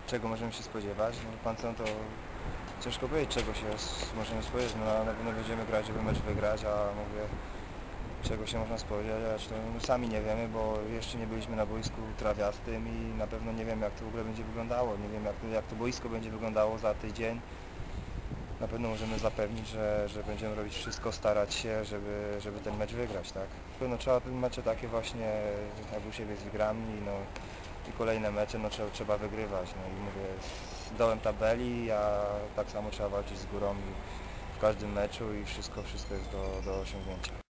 czego możemy się spodziewać. No, pan co, to ciężko powiedzieć, czego się możemy spodziewać. No, na pewno będziemy grać, żeby mecz wygrać, a mówię, czego się można spodziewać, to no, sami nie wiemy, bo jeszcze nie byliśmy na boisku trawiastym i na pewno nie wiem, jak to w ogóle będzie wyglądało. Nie wiem, jak to boisko będzie wyglądało za tydzień. Na pewno możemy zapewnić, że będziemy robić wszystko, starać się, żeby ten mecz wygrać, tak? Na pewno trzeba te mecze takie właśnie, jak u siebie z Wigrami, no i kolejne mecze, no trzeba wygrywać. No i mówię, z dołem tabeli, a tak samo trzeba walczyć z górą w każdym meczu i wszystko jest do osiągnięcia.